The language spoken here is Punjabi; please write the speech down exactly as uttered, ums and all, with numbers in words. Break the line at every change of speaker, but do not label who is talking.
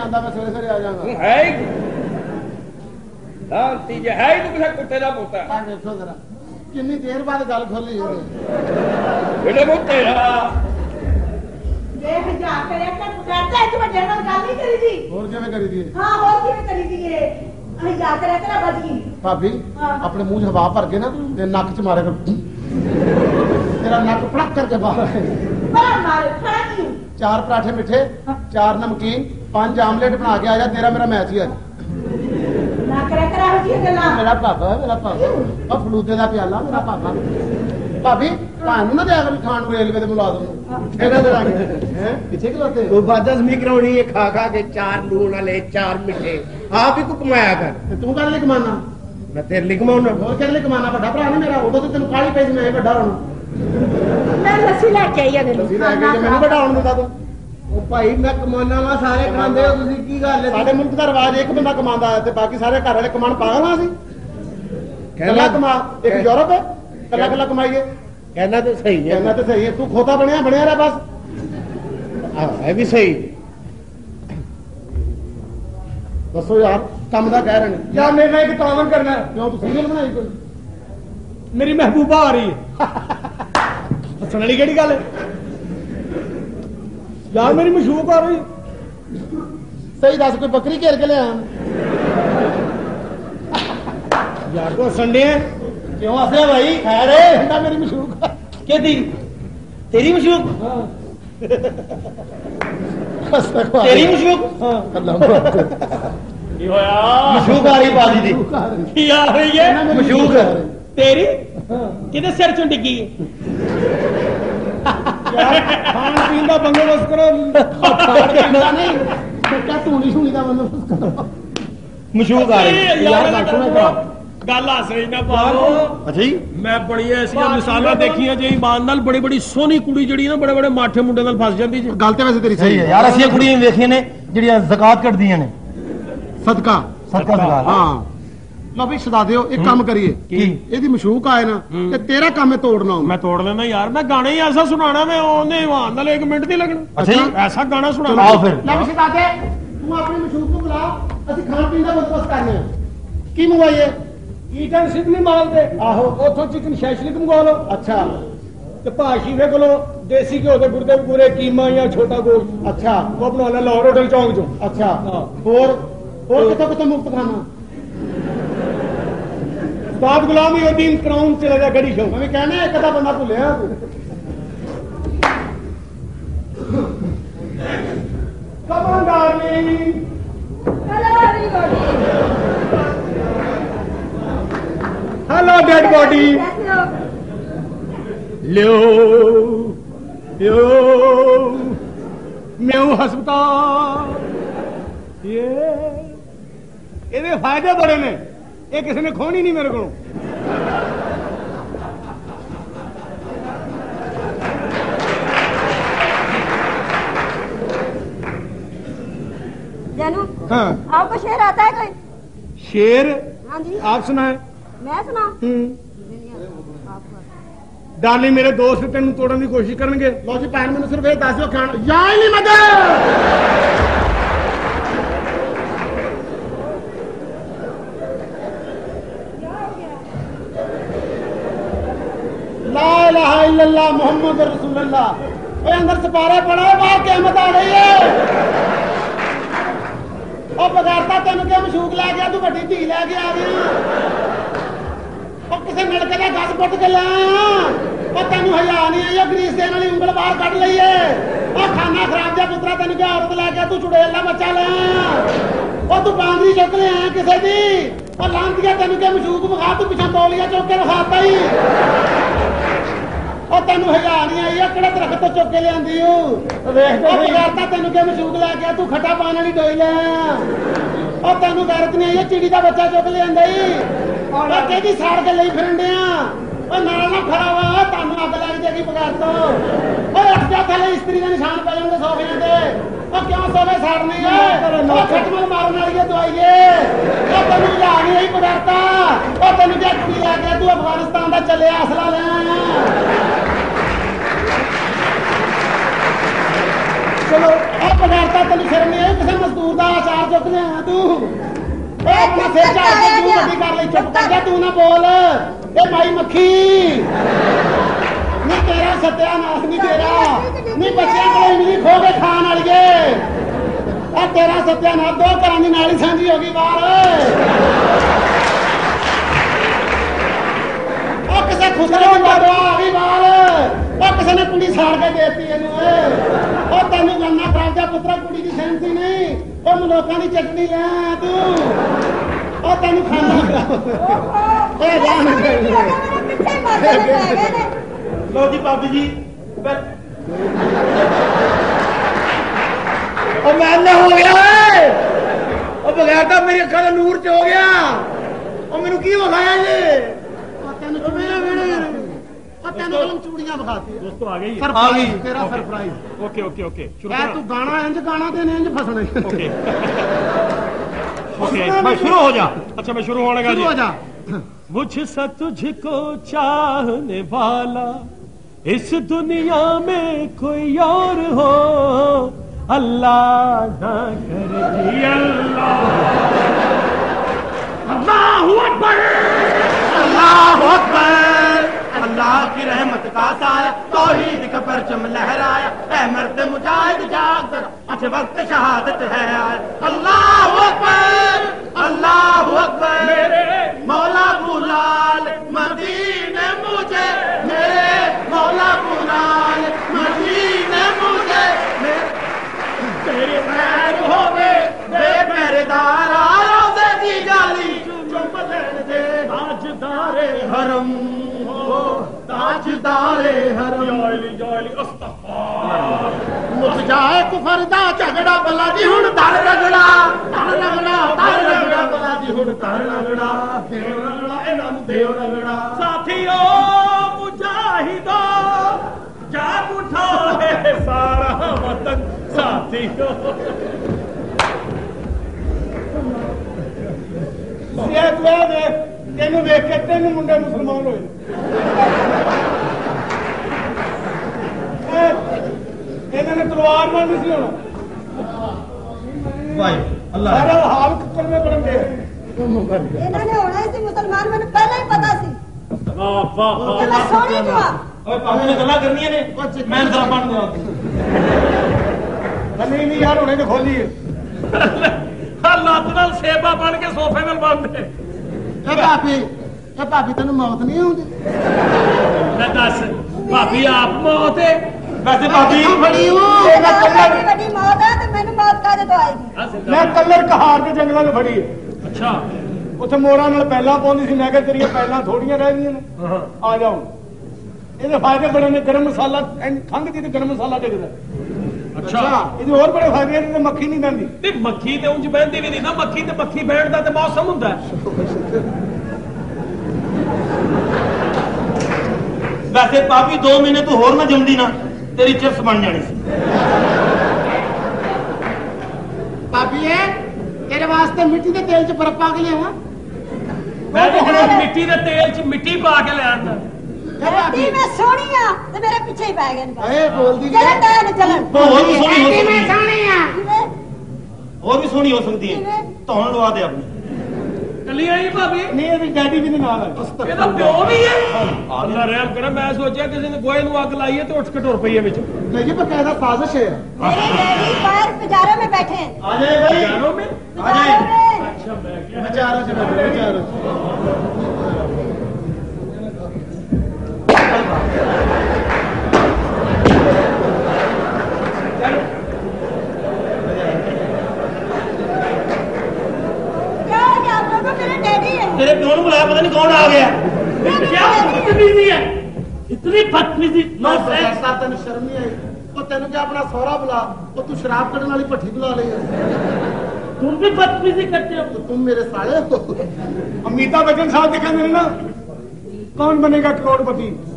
आंदा मैं सवेरे सवेरे आ जाऊंगा
है शांति जे है तू किसी कुत्ते का पोता
आ देखो जरा कितनी देर बाद गल खोली है
बेटे मुंह तेरा
देख जा करे कर करता है तू मेरे ਨਾਲ ਗੱਲ ਨਹੀਂ ਕਰੀ ਦੀ
और किवें करी दी
हां और किवें करी दी ये ਅਸੀਂ ਜਾ ਕੇ ਤੇਰਾ ਬਚ ਗਈ
भाभी अपने मुंह च हवा भर के ना ते नक च मारे कर तेरा नक पड़क करके बाहर
बड़ा मार खड़ा क्यों
चार पराठे मिठे चार नमकीन पांच आमलेट बना के आया तेरा मेरा मैच ही है
ना करे करा हो जी गल्ला
मेरा पापा मेरा पापा और फलूदे का प्याला मेरा पापा भाभी ਤੁਹਾਨੂੰ ਨਾ ਦਿਆ ਕਰ ਖਾਣ ਨੂੰ ਰੇਲਵੇ ਦੇ ਮੁਲਾਜ਼ਮ ਨੂੰ ਕਿਹੜਾ ਦੇਣਗੇ ਹੈ ਪਿੱਛੇ ਖਲੋਤੇ
ਉਹ ਬਾਦਸ ਮੀ ਕਰਾਉਣੀ ਹੈ ਖਾ ਖਾ ਕੇ ਚਾਰ ਲੂਣ ਵਾਲੇ ਚਾਰ ਮਿੱਠੇ ਆਪ ਹੀ ਕੋ ਕਮਾਇਆ ਕਰ
ਤੇ ਤੂੰ ਕਾਹਦੇ ਲਈ ਕਮਾਨਾ
ਮੈਂ ਤੇਰੇ ਲਈ ਕਮਾਉਣਾ
ਹੋਰ ਕਿਹਦੇ ਲਈ ਕਮਾਨਾ ਵੱਡਾ ਭਰਾ ਨਹੀਂ ਮੇਰਾ ਉਦੋਂ ਤੇ ਤੈਨੂੰ ਕਾਲੀ ਪਈ ਸੀ ਮੈਂ ਵੱਡਾ ਹੁਣ
ਮੈਂ ਲੱਸੀ ਲੈ ਕੇ ਆਈ ਅਗਲੀ
ਤੁਸੀਂ ਲੈ ਕੇ ਜੇ ਮੈਨੂੰ ਵੱਡਾ ਹੋਣ ਦਿੰਦਾ ਤੂੰ
ਉਹ ਭਾਈ ਮੈਂ ਕਮਾਉਣਾ ਵਾ ਸਾਰੇ ਖਾਂਦੇ ਹੋ ਤੁਸੀਂ ਕੀ ਗੱਲ ਹੈ
ਸਾਡੇ ਮੁਲਕ ਦਾ ਰਿਵਾਜ ਇੱਕ ਬੰਦਾ ਕਮਾਉਂਦਾ ਤੇ ਬਾਕੀ ਸਾਰੇ ਘਰ ਵਾਲੇ ਕਮਾਉਣ ਪਾਗਲ ਆ ਸੀ ਕੱਲਾ ਕਮਾ ਇੱਕ ਯੂਰਪ ਹੈ ਕੱਲਾ ਕੱਲਾ ਕਮਾਈਏ
ਕਹਿਣਾ ਤਾਂ ਸਹੀ ਹੈ
ਕਹਿਣਾ ਤਾਂ ਸਹੀ ਹੈ ਤੂੰ ਖੋਤਾ ਬਣਿਆ ਬਣਿਆ ਰਹਿ ਬਸ
ਹਾਂ ਇਹ ਵੀ ਸਹੀ
ਦੱਸੋ ਯਾਰ ਕੰਮ ਦਾ ਕਹਿ ਰਹੇ ਨੇ
ਯਾਰ ਮੇਰੇ ਨਾਲ ਇੱਕ ਤਾਵਨ ਕਰਨਾ
ਕਿਉਂ ਤੂੰ ਸੀਰੀਅਲ ਬਣਾਈ ਕੋਈ
ਮੇਰੀ ਮਹਿਬੂਬਾ ਆ ਰਹੀ ਹੈ ਹੱਸਣ ਵਾਲੀ ਕਿਹੜੀ ਗੱਲ ਹੈ ਯਾਰ ਮੇਰੀ ਮਸ਼ੂਕ ਆ ਰਹੀ
ਸਹੀ ਦੱਸ ਕੋਈ ਬੱਕਰੀ ਘੇਰ ਕੇ ਲਿਆ
ਯਾਰ ਕੋ ਸੰਡੇ
ਕਿਉਂ ਹੱਸਿਆ ਭਾਈ ਖੈਰ ਹੈ ਹੁੰਦਾ ਮੇਰੀ ਮਸ਼ੂਕ
ਕਿਹਦੀ ਤੇਰੀ ਮਸ਼ੂਕ
ਤੇਰੀ
ਮਸ਼ੂਕ
ਹਾਂ ਅੱਲਾਹ
ਕੀ ਹੋਇਆ
ਮਸ਼ੂਕ ਆ ਰਹੀ ਬਾਜੀ ਦੀ
ਕੀ ਆ ਰਹੀ ਹੈ
ਮਸ਼ੂਕ
ਤੇਰੀ ਕਿਹਦੇ ਸਿਰ ਚੋਂ ਡਿੱਗੀ ਹੈ ਯਾਰ ਖਾਣ ਪੀਣ ਦਾ ਬੰਦੋਬਸਤ ਕਰੋ
ਨਹੀਂ ਬੱਕਾ ਧੂਣੀ ਸ਼ੂਣੀ ਦਾ ਬੰਦੋਬਸਤ ਕਰੋ
ਮਸ਼ੂਕ ਆ ਰਹੀ
ਯਾਰ ਗੱਲ ਹੱਸ ਰਹੀ ਨਾ ਪਾਓ
ਅੱਛਾ ਜੀ
ਮੈਂ ਬੜੀਆਂ ਐਸੀਆਂ ਮਿਸਾਲਾਂ ਦੇਖੀਆਂ ਜੇ ਇਮਾਨ ਨਾਲ ਬੜੀ ਬੜੀ ਸੋਹਣੀ ਕੁੜੀ ਜਿਹੜੀ ਨਾ ਬੜੇ ਬੜੇ ਮਾਠੇ ਮੁੰਡੇ ਨਾਲ ਫਸ ਜਾਂਦੀ ਜੀ
ਗੱਲ ਤੇ ਵੈਸੇ ਤੇਰੀ
ਸਹੀ ਹੈ ਯਾਰ ਅਸੀਂ ਕੁੜੀਆਂ ਵੇਖੀਆਂ ਨੇ ਜਿਹੜੀਆਂ ਜ਼ਕਾਤ ਕੱਢਦੀਆਂ ਨੇ
ਸਦਕਾ
ਸਦਕਾ ਜ਼ਕਾਤ
ਹਾਂ ਲਓ ਵੀ ਸਦਾ ਦਿਓ ਇੱਕ ਕੰਮ ਕਰੀਏ ਇਹਦੀ ਮਸ਼ੂਕ ਆਏ ਨਾ ਤੇ ਤੇਰਾ ਕੰਮ ਹੈ ਤੋੜਨਾ
ਮੈਂ ਤੋੜ ਲੈਣਾ ਯਾਰ ਮੈਂ ਗਾਣਾ ਹੀ ਐਸਾ ਸੁਣਾਣਾ ਮੈਂ ਉਹਨੇ ਇਮਾਨ ਨਾਲ ਇੱਕ ਮਿੰਟ ਨਹੀਂ ਲੱਗਣਾ
ਅੱਛਾ ਜੀ
ਐਸਾ ਗਾਣਾ ਸੁਣਾਣਾ
ਆਓ ਫਿਰ
ਲੈ ਵੀ ਸਦਾ ਦੇ ਤੂੰ ਆਪਣੀ ਮਸ਼ੂਕ ਨੂੰ ਬੁਲਾ ਅਸੀਂ ਖਾਣ ਪੀਣ ਦਾ ਬੰਦੋਬਸਤ ਕਰਨੇ ਆ ਕੀ ਮੰਗਵਾਈਏ
ਈਟਨ ਸਿਡਨੀ ਮਾਲ ਦੇ
ਆਹੋ
ਉਥੋਂ ਚਿਕਨ ਸ਼ੈਸ਼ਲਿਕ ਮੰਗਵਾ ਲਓ
ਅੱਛਾ
ਤੇ ਭਾਸ਼ੀ ਵੇ ਕੋਲੋਂ ਦੇਸੀ ਘਿਓ ਦੇ ਗੁਰਦੇ ਪੂਰੇ ਕੀਮਾ ਜਾਂ ਛੋਟਾ ਗੋਸ਼ਤ
ਅੱਛਾ
ਉਹ ਬਣਾ ਲੈ ਲਾਹੌਰ ਹੋਟਲ ਚੌਂਕ ਚੋਂ
ਅੱਛਾ
ਹਾਂ।
ਹੋਰ ਹੋਰ ਕਿੱਥੋਂ ਕਿੱਥੋਂ ਮੁਫਤ ਖਾਣਾ
ਬਾਦ ਗੁਲਾਮ ਉਦੀਨ ਕਰਾਊਨ ਚਲੇ ਜਾ ਗੜੀ ਸ਼ੋ
ਮੈਂ ਵੀ ਕਹਿਣਾ ਇੱਕ ਤਾਂ ਬੰਦਾ ਭੁੱਲਿਆ
come on darling hello dead body लियो लियो म्यू हस्पताल ये ਇਹਦੇ ਫਾਇਦੇ ਬੜੇ ਨੇ ਇਹ ਕਿਸੇ ਨੇ ਖੋਣੀ ਨਹੀਂ ਮੇਰੇ ਕੋਲੋਂ
जानू
हाँ
आपको शेर आता है कोई
शेर
हाँ जी
आप सुनाए
मैं सुना
ਡਾਰਲਿੰਗ ਮੇਰੇ ਦੋਸਤ ਤੈਨੂੰ ਤੋੜਨ ਦੀ ਕੋਸ਼ਿਸ਼ ਕਰਨਗੇ
ਲਓ ਜੀ ਭੈਣ ਮੈਨੂੰ ਸਿਰਫ ਇਹ ਦੱਸ ਦਿਓ ਖਾਣ ਯਾ ਨਹੀਂ ਮਦਰ ला इलाहा इल्लल्लाह मोहम्मद रसूलुल्लाह ओए अंदर सिपारा पड़ा है बाहर क़यामत आ गई है ओ बगारता तेन क्या मशूक लै गया तू वड्डी धी लै के आ गई ओ किसे नलके दा गस पुट के ला ओ तेन हया नहीं आई ग्रीस देने वाली उंगल बाहर कढ लई है ओ खाना खराब जा पुत्रा तेन क्या औरत लै गया तू चुड़ैल दा बच्चा ला ओ तू बांदरी चुक ले आया किसे दी ओ लांतिया तेन क्या मशूक विखा तू पिछा तौलिया चुक के विखाता ही तेन हजार नहीं आई कि दरख्त तो चुक के लिया तेन क्या मशूक लै गया तू खट्टा पाने वाली डोई ले तेन गैरत नहीं आई चिड़ी का बच्चा चुक लिया कि साड़ के ले फिरन दिया नाल ना खड़ा हुआ तेन अग लग जाएगी बगैर तो उठ जा थले इस्त्री के निशान पै जाते सोफिया के क्यों सोफे साड़ने खटमल मारने वाली दवाई है तेन हजार नहीं आई बगैरता तेन क्या कुड़ी लै गया तू अफगानिस्तान का चले असला ले आया
चलो
ਉਹ ਬਗੈਰਤਾ ਤੈਨੂੰ ਸ਼ਰਮ ਨਹੀਂ ਆਈ ਕਿਸੇ ਮਜ਼ਦੂਰ ਦਾ ਆਚਾਰ ਚੁੱਕ ਲਿਆ ਤੂੰ ਓਏ ਆਪਣਾ ਸਿਰ ਝਾੜ ਕੇ ਤੂੰ ਵੱਡੀ ਕਰ ਲਈ ਚੁੱਪ ਕਰ ਜਾ ਤੂੰ ਨਾ ਬੋਲ ਇਹ ਮਾਈ ਮੱਖੀ ਨਹੀਂ ਤੇਰਾ ਸਤਿਆਨਾਸ਼ ਨਹੀਂ ਤੇਰਾ ਨਹੀਂ ਬੱਚਿਆਂ ਕੋਲ ਇਮਲੀ ਖੋ ਕੇ ਖਾਣ ਵਾਲੀਏ ਆ ਤੇਰਾ ਸਤਿਆਨਾਸ਼ ਦੋ ਘਰਾਂ ਦੀ ਨਾਲੀ ਸਾਂਝੀ ਹੋ ਗਈ ਬਾਹਰ ਉਹ ਕਿਸੇ ਖੁਸਰੇ ਦੀ ਬਾਬਾ ਆ ਗਈ ਬਾਹਰ ਉਹ ਕਿਸੇ ਨੇ ਕੁੜੀ ਸਾੜ ਕੇ ਦੇਤੀ ਇਹਨੂੰ ਓਏ ਉਹ ਤੈਨੂੰ ਗੰਨਾ ਖਰਾਬ ਦਾ ਪੁੱਤਰਾ ਕੁੜੀ ਦੀ ਸਹਿਮਤੀ ਨਹੀਂ ਉਹ ਲੋਕਾਂ ਦੀ ਚਟਣੀ ਲੈ ਤੂੰ ਉਹ ਤੈਨੂੰ ਖਾਂਦਾ ਖਰਾਬ ਓਏ ਜਾਨ
ਪਿੱਛੇ ਮਾਰ ਕੇ ਪੈ ਗਏ ਨੇ
लो जी भाभी जी और मैंने हो गया है और बगैर तो मेरी अखा का नूर च हो गया और मैनू की विखाया जी
ਤੈਨੂੰ ਮੇਰੇ ਮੇਰੇ ਆ ਤੈਨੂੰ ਕਲਮ ਚੂੜੀਆਂ ਵਿਖਾਤੀ
दोस्तों आ गई
ਆ ਗਈ ਤੇਰਾ ਸਰਪ੍ਰਾਈਜ਼
ओके ओके ओके शुरू
ਐ ਤੂੰ ਗਾਣਾ ਇੰਜ ਗਾਣਾ ਤੇ ਨੇ ਇੰਜ ਫਸਣੇ
ओके ओके मैं शुरू हो जा अच्छा मैं शुरू होने का
ਸ਼ੁਰੂ ਹੋ
जी
ਜਾ
मुझसे तुझको चाहने वाला इस दुनिया में कोई और हो अल्लाह ना करे अल्लाह
अल्लाहु अकबर अल्लाहु अकबर अल्लाह की रहमत का साया तौहीद का परचम लहराया ऐ मर्द मुजाहिद जाग जरा अच्छे वक्त शहादत है आया अल्लाहु अकबर अल्लाहु अकबर मेरे मौला बुलाल मदीने मुझे मेरे मौला बुलाल मदीने मुझे तेरे पैर हो गए बे पहरेदार आयो से दी गाली चुप लेन दे ताजदारे हरम हो ताजदारे हरम जाली जाली अस्तगफार मुझ जाए कुफर दा झगड़ा बला दी हुन दर रगड़ा दर रगड़ा दर रगड़ा बला दी हुन दर रगड़ा देव रगड़ा इन्हां नूं देव रगड़ा
साथियो मुजाहिदो जाग उठा है सारा वतन साथियो
ये तू देख तेनू देख के तेन मुंडे मुसलमान होए इन्होंने तलवार मार नहीं सी होना भाई अल्लाह सारा हाल कुकर में बन गया
ਇਹਨਾਂ ਨੇ ਹੋਣਾ ਹੀ ਸੀ ਮੁਸਲਮਾਨ ਮੈਨੂੰ ਪਹਿਲਾਂ ਹੀ ਪਤਾ ਸੀ
वाह वाह
ਕਿ ਮੈਂ ਸੋਹਣੀ ਜੁਆ
ओए पापा ने गल्ला करनी ने मैं जरा बन दे नहीं नहीं यार होने तो खोली
ਲੱਤ ਨਾਲ ਸੇਬਾ ਬਣ ਕੇ ਸੋਫੇ ਨਾਲ ਬੰਨਦੇ
ਇਹ ਭਾਬੀ ਇਹ ਭਾਬੀ ਤੈਨੂੰ ਮੌਤ ਨਹੀਂ ਆਉਂਦੀ
ਮੈਂ ਦੱਸ ਭਾਬੀ ਆਪ ਮੌਤ ਹੈ
वैसे भाभी
ਬੜੀ ਉਹ
मैं कलर
ਵੱਡੀ ਵੱਡੀ ਮੌਤ ਹੈ ਤੇ ਮੈਨੂੰ ਮੌਤ ਕਾਹਦੇ ਤੋਂ ਆਏਗੀ
मैं कलर कहार के जंगलों में फड़ी
ਅੱਛਾ
ਉੱਥੇ ਮੋਰਾਂ ਨਾਲ ਪਹਿਲਾਂ ਪਾਉਂਦੀ ਸੀ ਮੈਂ ਕਿਹਾ ਤੇਰੀਆਂ ਪਹਿਲਾਂ ਥੋੜੀਆਂ ਰਹਿ ਗਈਆਂ ਨੇ ਆ ਜਾਓ ਇਹਦੇ ਫਾਇਦੇ ਬੜੇ ਨੇ ਗਰਮ ਮਸਾਲਾ ਖੰਘ ਦੀ ਤੇ ਗਰਮ ਮਸਾਲਾ ਡਿੱਗਦਾ
ਅੱਛਾ
ਇਹਦੇ ਹੋਰ ਬੜੇ ਫਾਇਦੇ ਨੇ ਤੇ ਮੱਖੀ ਨਹੀਂ ਪੈਂਦੀ
ਤੇ ਮੱਖੀ ਤੇ ਉਂਝ ਬਹਿੰਦੀ ਵੀ ਨਹੀਂ ਨਾ ਮੱਖੀ ਤੇ ਮੱਖੀ ਬੈਠ ਦਾ ਤੇ ਮੌਸਮ ਹੁੰਦਾ
ਵੈਸੇ ਪਾਪੀ ਦੋ ਮਹੀਨੇ ਤੂੰ ਹੋਰ ਨਾ ਜੰਮਦੀ ਨਾ ਤੇਰੀ ਚਿਪਸ ਬਣ ਜਾਣੀ ਸੀ
ਭਾਬੀ ਇਹ ਤੇਰੇ ਵਾਸਤੇ ਮਿੱਟੀ ਦੇ ਤੇਲ 'ਚ ਬਰਫ਼ ਪਾ ਕੇ ਲਿਆਵਾਂ
ਮੈਂ ਵੀ ਹੁਣ ਮਿੱਟੀ ਦੇ ਤੇਲ 'ਚ ਮਿੱਟੀ ਪਾ ਕੇ ਲੈ ਆਂਦਾ
ਐਡੀ ਮੈਂ ਸੋਹਣੀ ਆ ਤੇ ਮੇਰੇ ਪਿੱਛੇ ਹੀ ਪੈ ਗਏ ਨੇ
ਏ ਬੋਲਦੀ
ਚਲਣ ਦੇ ਨੇ ਚਲਣ
ਹੋਰ ਵੀ ਸੋਹਣੀ ਹੋ
ਐਡੀ
ਸਕਦੀ
ਮੈਂ
ਹੈ
ਸੋਹਣੀ ਆ
ਕਿਵੇਂ
ਹੋਰ ਵੀ ਸੋਹਣੀ ਹੋ ਸਕਦੀ ਹੈ ਧੌਣ ਲਵਾ ਦੇ ਆਪਣੀ
ਕੱਲੀ ਆਈ ਭਾਬੀ
ਨਹੀਂ ਇਹਦੀ ਡੈਡੀ ਵੀ ਨਾਲ ਹੈ
ਇਹਦਾ ਪਿਓ ਵੀ ਹੈ ਅੱਲਾ ਰਹਿਮ ਕਰੇ ਮੈਂ ਸੋਚਿਆ ਕਿਸੇ ਨੇ ਗੋਹੇ ਨੂੰ ਅੱਗ ਲਾਈ ਹੈ ਤੇ ਉੱਠ ਕੇ ਟੁਰ ਪਈ ਹੈ ਵਿੱਚ
ਨਹੀਂ ਜੀ ਬਕਾਇਦਾ ਸਾਜ਼ਿਸ਼ ਹੈ
मेरे डैडी बाहर बाजारों में बैठे हैं
ਆ ਜਾਏ ਭਾਈ
ਜਾਨੋ ਮੈਂ
ਆ ਜਾਏ
बाजारों में।
ਅੱਛਾ ਮੈਂ ਕਿਹਾ
ਵਿਚਾਰੋ ਚ ਬੈਠੋ ਵਿਚਾਰੋ
क्या हो गया आप लोगों मेरे डैडी है
ਤੇਰੇ ਪਿਓ ਨੂੰ ਬੁਲਾਇਆ ਪਤਾ ਨਹੀਂ ਕੌਣ ਆ ਗਿਆ
क्या
ਬਦਤਮੀਜ਼ੀ ਹੈ ਇਤਨੀ ਬਦਤਮੀਜ਼ੀ
ਨੋ ਸਾਹਿਬ ਤੈਨੂੰ ਸ਼ਰਮ ਨਹੀਂ ਆਈ ਉਹ ਤੈਨੂੰ ਕਿ ਆਪਣਾ ਸਹੁਰਾ ਬੁਲਾ ਉਹ ਤੂੰ ਸ਼ਰਾਬ ਕੱਢਣ ਵਾਲੀ ਭੱਠੀ ਬੁਲਾ ਲਈ
तुम भी बदतमीजी करते हो
तुम मेरे साले हो
अमिताभ बच्चन साहब दिखा मेरे ना कौन बनेगा करोड़पति